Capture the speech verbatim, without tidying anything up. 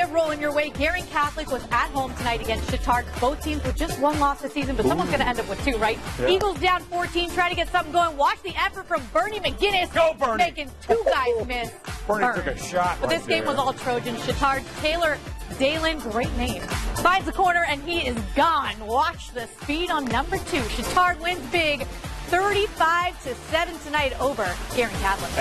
it rolling your way. Guerin Catholic was at home tonight against Chatard. Both teams with just one loss this season, but Ooh. someone's going to end up with two, right? Yeah. Eagles down fourteen, trying to get something going. Watch the effort from Bernie McGinnis. Go, Bernie. Making two guys miss. Bernie Burn. took a shot But right this game there. was all Trojans. Chatard, Taylor, Dalen, great name, finds the corner, and he is gone. Watch the speed on number two. Chatard wins big, thirty-five to seven tonight over Guerin Catholic.